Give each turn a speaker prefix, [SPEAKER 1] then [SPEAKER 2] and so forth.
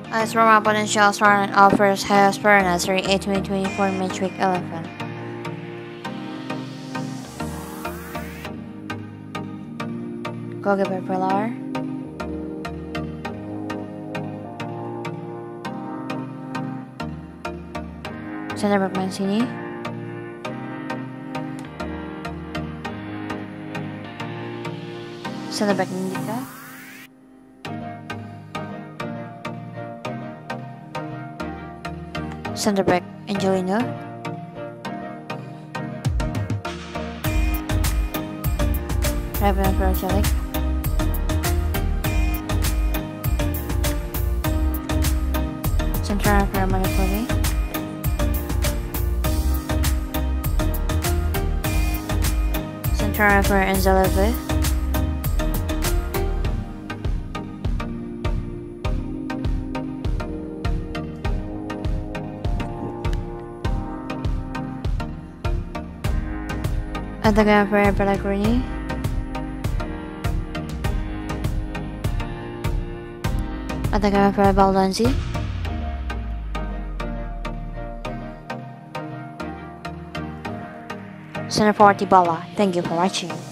[SPEAKER 1] As Roma potential starting offers has Verona Serie A 2024 match week 11. Goalkeeper Pilar. Center back Mancini. Center back Indica. Center back Angelino. Right back Project. Center back Napoli. Center back Angelino. Attacker for Pellegrini. Attacker for Baldonzi. Center for Dybala. Thank you for watching.